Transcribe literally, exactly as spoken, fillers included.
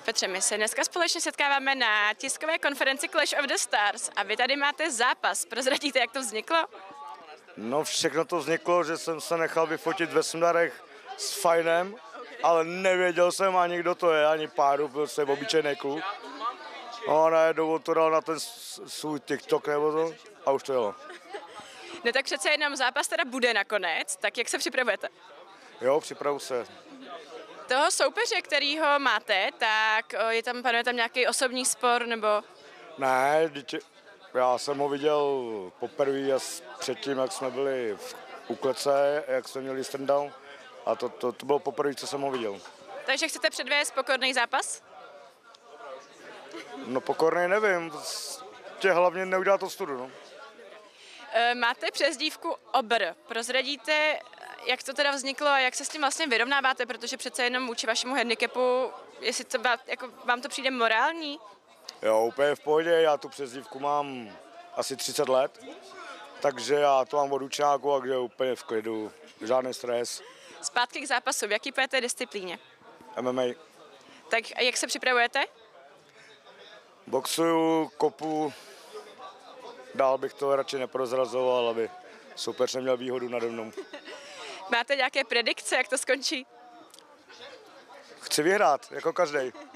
Petře, my se dneska společně setkáváme na tiskové konferenci Clash of the Stars a vy tady máte zápas. Prozradíte, jak to vzniklo? No, všechno to vzniklo, že jsem se nechal vyfotit ve Smdarech s Fajnem, ale nevěděl jsem ani, kdo to je, ani páru, byl jsem obyčejný kluk. No a najednou to dal na ten svůj TikTok nebo to a už to jelo. No tak přece jenom zápas teda bude nakonec, tak jak se připravujete? Jo, připravu se. Toho soupeře, kterýho máte, tak o, je tam, panuje tam nějaký osobní spor nebo... Ne, dítě, já jsem ho viděl poprvé a předtím, jak jsme byli v Uklece, jak jsme měli stand down, a to, to, to bylo poprvé, co jsem ho viděl. Takže chcete předvést pokorný zápas? No pokorný nevím, tě hlavně neudělá to studu, no. E, máte přezdívku Obr. Prozradíte, jak to teda vzniklo a jak se s tím vlastně vyrovnáváte, protože přece jenom vůči vašemu handicapu, jestli to vám, jako, vám to přijde morální? Jo, úplně v pohodě, já tu přezdívku mám asi třicet let, takže já to mám od učňáku, takže úplně v klidu, žádný stres. Zpátky k zápasu, v jaký pojete disciplíně? M M A. Tak a jak se připravujete? Boxuju, kopu, dál bych to radši neprozrazoval, aby soupeř neměl výhodu nade mnou. Máte nějaké predikce, jak to skončí? Chci vyhrát, jako každý.